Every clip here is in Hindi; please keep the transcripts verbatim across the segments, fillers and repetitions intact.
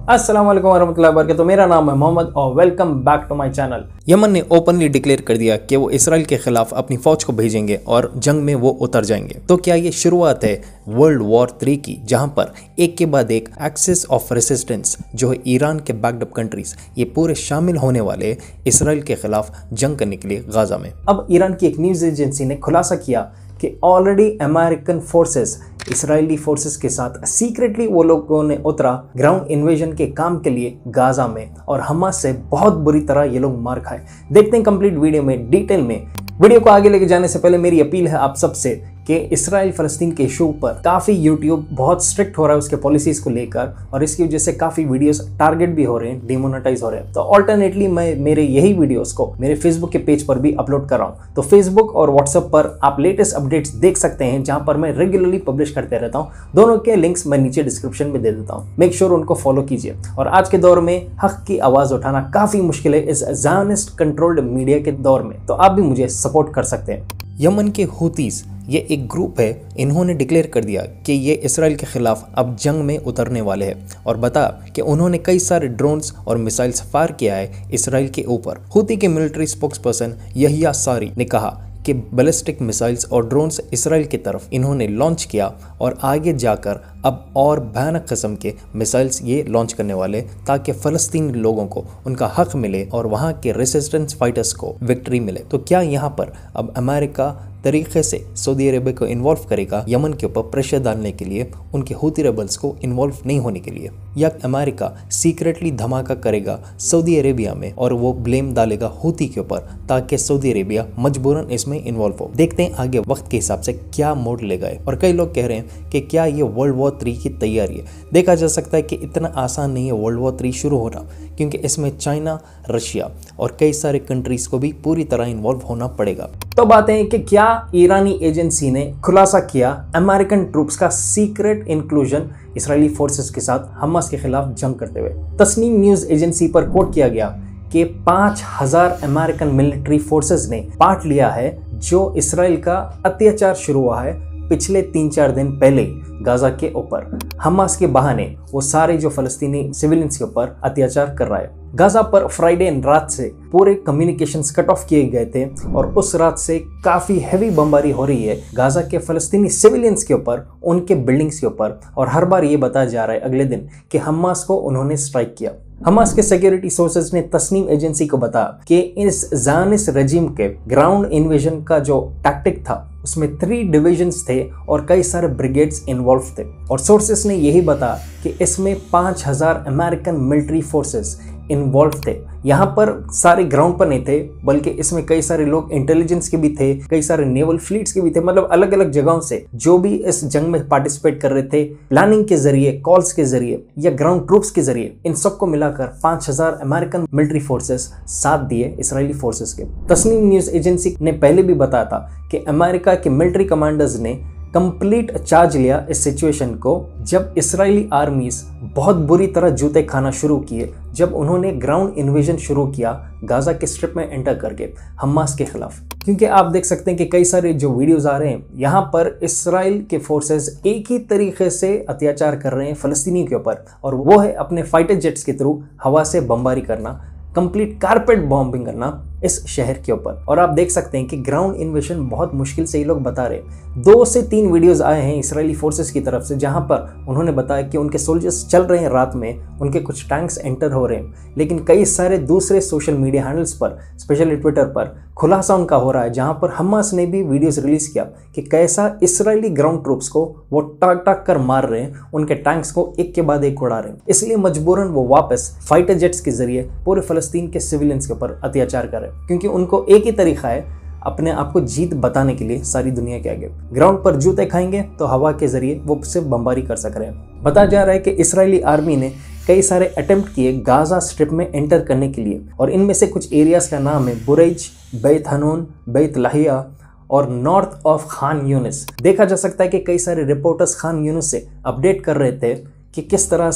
अस्सलाम वालेकुम वरहमतुल्लाहि वबरकातुहू। मेरा नाम है मोहम्मद और welcome back to my channel. Yemen ने ओपनली डिक्लेयर कर दिया कि वो इसराइल के खिलाफ अपनी फौज को भेजेंगे और जंग में वो उतर जाएंगे। तो क्या ये शुरुआत है वर्ल्ड वॉर थ्री की, जहां पर एक के बाद एक एक्सिस ऑफ रेसिस्टेंस जो है ईरान के बैकडअप कंट्रीज ये पूरे शामिल होने वाले इसराइल के खिलाफ जंग करने के लिए गाजा में। अब ईरान की एक न्यूज एजेंसी ने खुलासा किया कि already American forces Israeli forces के साथ सीक्रेटली वो लोगों ने उतरा ग्राउंड इन्वेजन के काम के लिए गाजा में, और हमास से बहुत बुरी तरह ये लोग मार खाए। देखते हैं कंप्लीट वीडियो में डिटेल में। वीडियो को आगे लेके जाने से पहले मेरी अपील है आप सबसे कि इसराइल फ़लस्तीन के इशू पर काफ़ी यूट्यूब बहुत स्ट्रिक्ट हो रहा है उसके पॉलिसीज़ को लेकर, और इसकी वजह से काफ़ी वीडियोस टारगेट भी हो रहे हैं, डिमोनेटाइज हो रहे हैं। तो ऑल्टरनेटली मैं मेरे यही वीडियोस को मेरे फेसबुक के पेज पर भी अपलोड कर रहा हूँ। तो फेसबुक और व्हाट्सएप पर आप लेटेस्ट अपडेट्स देख सकते हैं, जहाँ पर मैं रेगुलरली पब्लिश करते रहता हूँ। दोनों के लिंक्स मैं नीचे डिस्क्रिप्शन में दे देता हूँ, मेक श्योर उनको फॉलो कीजिए। और आज के दौर में हक की आवाज़ उठाना काफ़ी मुश्किल है इस ज़ायोनिस्ट कंट्रोल्ड मीडिया के दौर में, तो आप भी मुझे सपोर्ट कर सकते हैं। यमन के हूतीज़ ये एक ग्रुप है, इन्होंने डिक्लेयर कर दिया कि ये इसराइल के खिलाफ अब जंग में उतरने वाले हैं, और बता कि उन्होंने कई सारे ड्रोन्स और मिसाइल्स फायर किया है इसराइल के ऊपर। हूती के मिलिट्री स्पोक्सपर्सन यहिया सारी ने कहा कि बैलिस्टिक मिसाइल्स और ड्रोन्स इसराइल की तरफ इन्होंने लॉन्च किया, और आगे जाकर अब और भयानक किस्म के मिसाइल्स ये लॉन्च करने वाले, ताकि फ़लस्तीनी लोगों को उनका हक मिले और वहाँ के रेसिस्टेंस फाइटर्स को विक्ट्री मिले। तो क्या यहाँ पर अब अमेरिका तरीके से सऊदी अरेबिया को इन्वॉल्व करेगा यमन के ऊपर प्रेशर डालने के लिए, उनके हूती रेबल्स को इन्वॉल्व नहीं होने के लिए, या अमेरिका सीक्रेटली धमाका करेगा सऊदी अरेबिया में और वो ब्लेम डालेगा हूती के ऊपर, ताकि सऊदी अरेबिया मजबूरन इसमें इन्वॉल्व हो। देखते हैं आगे वक्त के हिसाब से क्या मोड़ ले गए। और कई लोग कह रहे हैं कि क्या ये वर्ल्ड वॉर थ्री की तैयारी है। देखा जा सकता है कि इतना आसान नहीं है वर्ल्ड वॉर थ्री शुरू होना, क्योंकि इसमें चाइना, रशिया और कई सारे कंट्रीज को भी पूरी तरह इन्वॉल्व होना पड़ेगा। तो बात है कि क्या ईरानी एजेंसी ने खुलासा किया अमेरिकन ट्रूप्स का सीक्रेट इंक्लूजन इसराइली फोर्सेस के साथ हमास के खिलाफ जंग करते हुए। तस्नीम न्यूज एजेंसी पर कोट किया गया कि पाँच हजार अमेरिकन मिलिट्री फोर्सेस ने पार्ट लिया है जो इसराइल का अत्याचार शुरू हुआ है पिछले तीन चार दिन पहले गाजा के ऊपर। हमास के बहाने वो सारे जो फलस्तीनी सिविलियंस के ऊपर अत्याचार कर रहा है। गाजा पर फ्राइडे रात से पूरे कम्युनिकेशंस कट ऑफ किए गए थे, और उस रात से काफ़ी हैवी बमबारी हो रही है गाजा के फलस्तीनी सिविलियंस के ऊपर, उनके बिल्डिंग्स के ऊपर। और हर बार ये बताया जा रहा है अगले दिन कि हमास को उन्होंने स्ट्राइक किया। हमास के सिक्योरिटी सोर्सेज ने तस्नीम एजेंसी को बताया कि इस ज़ायोनिस्ट रजीम के ग्राउंड इन्वेजन का जो टैक्टिक था उसमें थ्री डिविजन्स थे और कई सारे ब्रिगेड्स इन्वॉल्व थे। और सोर्सेस ने यही बताया कि इसमें पाँच हजार अमेरिकन मिलिट्री फोर्सेस इन्वॉल्व थे। यहाँ पर सारे ग्राउंड पर नहीं थे, बल्कि इसमें कई सारे लोग इंटेलिजेंस के भी थे, कई सारे नेवल फ्लीट्स के भी थे, मतलब अलग अलग जगहों से जो भी इस जंग में पार्टिसिपेट कर रहे थे, प्लानिंग के जरिए, कॉल्स के जरिए या ग्राउंड ट्रूप्स के जरिए, इन सबको मिलाकर पाँच हजार अमेरिकन मिलिट्री फोर्सेस साथ दिए इसराइली फोर्सेस के। तस्नीम न्यूज एजेंसी ने पहले भी बताया था कि अमेरिका के मिलिट्री कमांडर्स ने कंप्लीट चार्ज लिया इस सिचुएशन को, जब इसराइली आर्मीज बहुत बुरी तरह जूते खाना शुरू किए, जब उन्होंने ग्राउंड इन्वेजन शुरू किया गाजा के स्ट्रिप में एंटर करके हमास के खिलाफ। क्योंकि आप देख सकते हैं कि कई सारे जो वीडियोस आ रहे हैं, यहाँ पर इसराइल के फोर्सेस एक ही तरीके से अत्याचार कर रहे हैं फलस्तीनी के ऊपर, और वो है अपने फाइटर जेट्स के थ्रू हवा से बमबारी करना, कंप्लीट कारपेट बॉम्बिंग करना इस शहर के ऊपर। और आप देख सकते हैं कि ग्राउंड इन्वेजन बहुत मुश्किल से ये लोग बता रहे हैं। दो से तीन वीडियोस आए हैं इसराइली फोर्सेस की तरफ से, जहां पर उन्होंने बताया कि उनके सोल्जर्स चल रहे हैं रात में, उनके कुछ टैंक्स एंटर हो रहे हैं। लेकिन कई सारे दूसरे सोशल मीडिया हैंडल्स पर, स्पेशली ट्विटर पर, खुलासा उनका हो रहा है, जहां पर हमास ने भी वीडियोस रिलीज किया कि कैसा इसराइली ग्राउंड ट्रूप्स को वो टाक टाक कर मार रहे हैं, उनके टैंक्स को एक के बाद एक उड़ा रहे हैं। इसलिए मजबूरन वो वापस फाइटर जेट्स के जरिए पूरे फलस्तीन के सिविलियंस के ऊपर अत्याचार कर रहे हैं, क्योंकि उनको एक ही तरीका है अपने आप को जीत बताने के लिए सारी दुनिया के आगे। ग्राउंड पर जूते खाएंगे तो हवा के जरिए वो सिर्फ बमबारी कर सक रहे हैं। बताया जा रहा है कि इसराइली आर्मी ने कई सारे अटेम्प्ट किए गाजा स्ट्रिप में एंटर करने के लिए, और इनमें से कुछ एरियाज का नाम है बुरैज, बैत हनून, बैत लाहिया और नॉर्थ ऑफ खान यूनिस। देखा जा सकता है कि कई सारे रिपोर्टर्स खान यूनिस से अपडेट कर रहे थे कि किस तरह से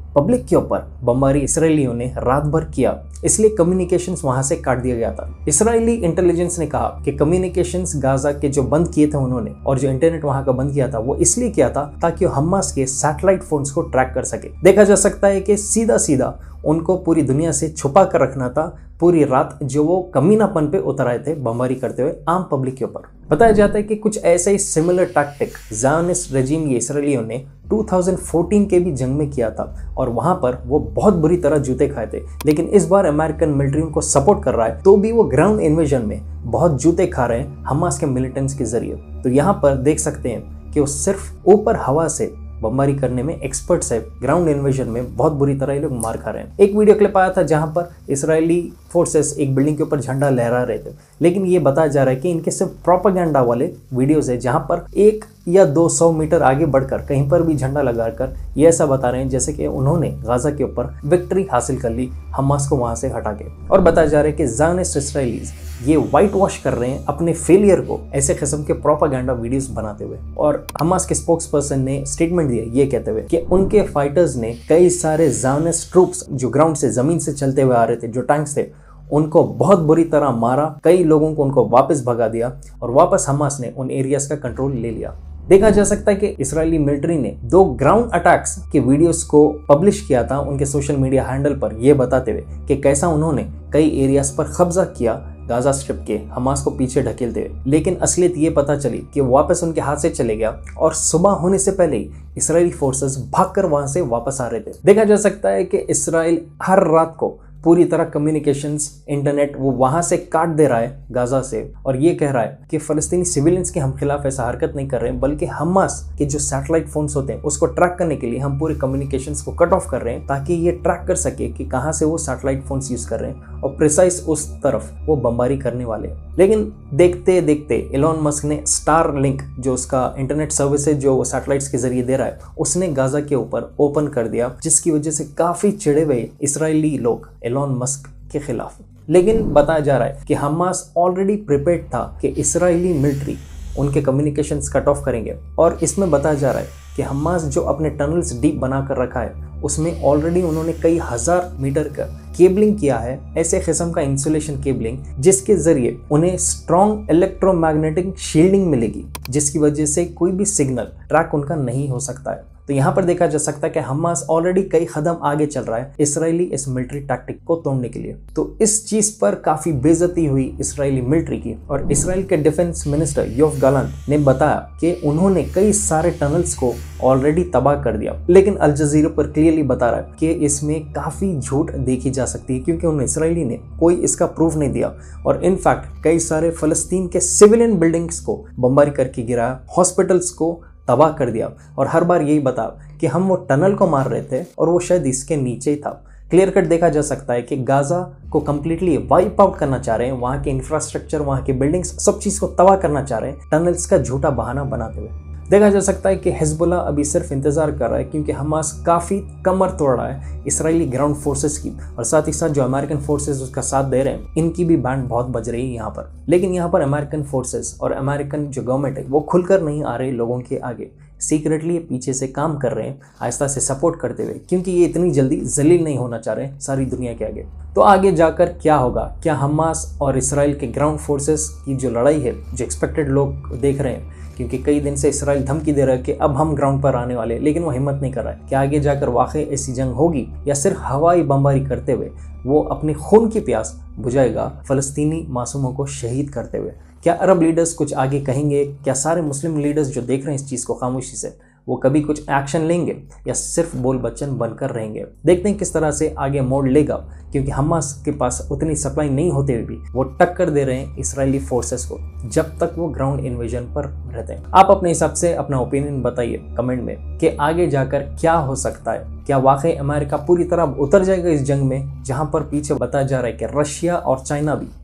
पब्लिक के ऊपर बमबारी इसराइलियों ने रात भर किया, इसलिए कम्युनिकेशंस वहां से काट दिया गया था। इसराइली इंटेलिजेंस ने कहा कि कम्युनिकेशंस गाजा के जो बंद किए थे उन्होंने, और जो इंटरनेट वहां का बंद किया था वो इसलिए किया था ताकि वो हमास के सैटेलाइट फोन्स को ट्रैक कर सके। देखा जा सकता है कि सीधा सीधा उनको पूरी दुनिया से छुपा कर रखना था पूरी रात, जो वो कमीनापन पे उतर आए थे बमबारी करते हुए आम पब्लिक के ऊपर। बताया जाता है कि कुछ ऐसे ही सिमिलर टैक्टिक ज़ायोनिस्ट रेजिम ये इसराइलियों ने दो हज़ार चौदह के भी जंग में किया था, और वहां पर वो बहुत बुरी तरह जूते खाए थे। लेकिन इस बार अमेरिकन मिलिट्री उनको सपोर्ट कर रहा है, तो भी वो ग्राउंड इन्वेजन में बहुत जूते खा रहे हैं हमास के मिलिटेंट्स के जरिए। तो यहाँ पर देख सकते हैं कि वो सिर्फ ऊपर हवा से बमबारी करने में एक्सपर्ट्स है, ग्राउंड इन्वेजन में बहुत बुरी तरह ये लोग मार खा रहे हैं। एक वीडियो क्लिप आया था जहां पर इसराइली फोर्सेस एक बिल्डिंग के ऊपर झंडा लहरा रहे थे, लेकिन ये बताया जा रहा है कि इनके सिर्फ प्रोपेगेंडा वाले वीडियोस है जहां पर एक या दो सौ मीटर आगे बढ़कर कहीं पर भी झंडा लगाकर ये ऐसा बता रहे हैं जैसे कि उन्होंने गाजा के ऊपर विक्ट्री हासिल कर ली हमास को वहां से हटा के। और बताया जा रहा है कि ज़ायोनिस्ट इसराइलीज ये वाइट वॉश कर रहे हैं अपने फेलियर को ऐसे किस्म के प्रोपेगेंडा वीडियोस बनाते हुए। और हमास के स्पोक्स पर्सन ने स्टेटमेंट दिया ये कहते हुए कि उनके फाइटर्स ने कई सारे ज़ायोनिस्ट ट्रूप्स जो ग्राउंड से जमीन से चलते हुए आ रहे थे, जो टैंक्स थे, उनको बहुत बुरी तरह मारा, कई लोगों को उनको वापस भगा दिया और वापस हमास ने उन एरियाज का कंट्रोल ले लिया। देखा जा सकता है कि इजरायली मिलिट्री ने दो ग्राउंड अटैक्स के वीडियोस को पब्लिश किया था उनके सोशल मीडिया हैंडल पर, यह बताते हुए कि कैसा उन्होंने कई एरियाज पर कब्जा किया गाजा स्ट्रिप के, हमास को पीछे ढकेलते हुए। लेकिन असलियत ये पता चली कि वापस उनके हाथ से चले गया और सुबह होने से पहले ही इजरायली फोर्सेस भागकर वहां से वापस आ रहे थे। देखा जा सकता है कि इजराइल हर रात को पूरी तरह कम्युनिकेशंस, इंटरनेट वो वहां से काट दे रहा है गाजा से, और ये कह रहा है कि फलस्तीनी सिविलियंस के हम खिलाफ ऐसा हरकत नहीं कर रहे हैं, बल्कि हमास के जो सैटेलाइट फोन्स होते हैं उसको ट्रैक करने के लिए हम पूरे कम्युनिकेशंस को कट ऑफ कर रहे हैं ताकि ये ट्रैक कर सके कि कहाँ से वो सैटेलाइट फोन्स यूज कर रहे हैं और प्रिसाइज उस तरफ वो बमबारी करने वाले हैं। लेकिन देखते देखते एलोन मस्क ने स्टार लिंक जो उसका इंटरनेट सर्विसेज जो वो सैटेलाइट्स के जरिए दे रहा है, उसने गाजा के ऊपर ओपन कर दिया, जिसकी वजह से काफी चिढ़े हुए इजरायली लोग एलोन मस्क के खिलाफ। लेकिन बताया जा रहा है कि हमास ऑलरेडी प्रिपेयर्ड था कि इजरायली मिलिट्री उनके कम्युनिकेशंस कट ऑफ करेंगे, और इसमें बताया जा रहा है कि हमास जो अपने टनल्स डीप बना कर रखा है उसमें ऑलरेडी उन्होंने कई हजार मीटर का केबलिंग किया है, ऐसे किस्म का इंसुलेशन केबलिंग जिसके जरिए उन्हें स्ट्रॉन्ग इलेक्ट्रोमैग्नेटिक शील्डिंग मिलेगी, जिसकी वजह से कोई भी सिग्नल ट्रैक उनका नहीं हो सकता है। तो यहाँ पर देखा जा सकता है कि हमास ऑलरेडी कई कदम आगे चल रहा है इसराइली इस मिलिट्री टैक्टिक को तोड़ने के लिए। तो इस चीज पर काफी बेइज्जती हुई इसराइली मिलिट्री की, और इसराइल के डिफेंस मिनिस्टर योव गालंत ने बताया कि उन्होंने कई सारे टनल्स को ऑलरेडी तबाह कर दिया। लेकिन अल जजीरा पर क्लियरली बता रहा है कि इसमें काफी झूठ देखी जा सकती है, क्योंकि उन इसराइली ने कोई इसका प्रूफ नहीं दिया, और इनफैक्ट कई सारे फलस्तीन के सिविलियन बिल्डिंग्स को बमबारी करके गिराया, हॉस्पिटल्स को तबाह कर दिया, और हर बार यही बता कि हम वो टनल को मार रहे थे और वो शायद इसके नीचे ही था। क्लियर कट देखा जा सकता है कि गाजा को कंप्लीटली वाइप आउट करना चाह रहे हैं, वहाँ के इंफ्रास्ट्रक्चर, वहाँ के बिल्डिंग्स, सब चीज़ को तबाह करना चाह रहे हैं टनल्स का झूठा बहाना बनाते हुए। देखा जा सकता है कि हिजबुल्ला अभी सिर्फ इंतजार कर रहा है, क्योंकि हमास काफ़ी कमर तोड़ रहा है इसराइली ग्राउंड फोर्सेस की, और साथ ही साथ जो अमेरिकन फोर्सेस उसका साथ दे रहे हैं इनकी भी बैंड बहुत बज रही है यहाँ पर। लेकिन यहाँ पर अमेरिकन फोर्सेस और अमेरिकन जो गवर्नमेंट है वो खुलकर नहीं आ रहे लोगों के आगे, सीक्रेटली पीछे से काम कर रहे हैं आहिस्ता से सपोर्ट करते हुए, क्योंकि ये इतनी जल्दी जलील नहीं होना चाह रहे सारी दुनिया के आगे। तो आगे जाकर क्या होगा, क्या हमास और इसराइल के ग्राउंड फोर्सेस की जो लड़ाई है जो एक्सपेक्टेड लोग देख रहे हैं, क्योंकि कई दिन से इसराइल धमकी दे रहा है कि अब हम ग्राउंड पर आने वाले, लेकिन वो हिम्मत नहीं कर रहा है, क्या आगे जाकर वाकई ऐसी जंग होगी या सिर्फ हवाई बमबारी करते हुए वो अपनी खून की प्यास बुझाएगा फलस्तीनी मासूमों को शहीद करते हुए। क्या अरब लीडर्स कुछ आगे कहेंगे, क्या सारे मुस्लिम लीडर्स जो देख रहे हैं इस चीज़ को खामोशी से वो कभी कुछ एक्शन लेंगे या सिर्फ बोल बच्चन बनकर रहेंगे। देखते हैं किस तरह से आगे मोड़ लेगा, क्योंकि हमास के पास उतनी सप्लाई नहीं होते हुए भी वो टक्कर दे रहे हैं इसराइली फोर्सेस को जब तक वो ग्राउंड इन्वेजन पर रहते हैं। आप अपने हिसाब से अपना ओपिनियन बताइए कमेंट में कि आगे जाकर क्या हो सकता है। क्या वाकई अमेरिका पूरी तरह उतर जाएगा इस जंग में, जहां पर पीछे बताया जा रहा है कि रशिया और चाइना भी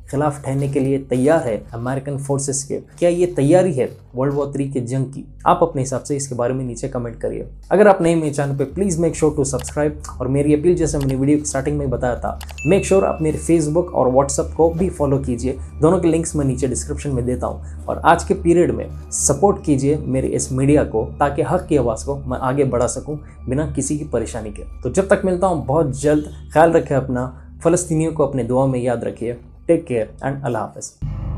खिलाफ ठहरने के लिए तैयार है अमेरिकन फोर्सेस के? क्या ये तैयारी है वर्ल्ड वॉर थ्री के जंग की? आप अपने हिसाब से इसके बारे में नीचे कमेंट करिए। अगर आप नए मेरे चैनल पे please make sure to subscribe, और मेरी अपील जैसे मैंने वीडियो स्टार्टिंग में बताया था, मेक श्योर आप मेरे फेसबुक और व्हाट्सएप को भी फॉलो कीजिए। दोनों के लिंक्स मैं नीचे डिस्क्रिप्शन में देता हूँ। और आज के पीरियड में सपोर्ट कीजिए मेरे इस मीडिया को, ताकि हक की आवाज़ को मैं आगे बढ़ा सकूँ बिना किसी की परेशानी के। तो जब तक मिलता हूँ बहुत जल्द, ख्याल रखें अपना, फ़लस्तीनियों को अपने दुआ में याद रखिए। टेक केयर एंड अल्लाह हाफ़िज़।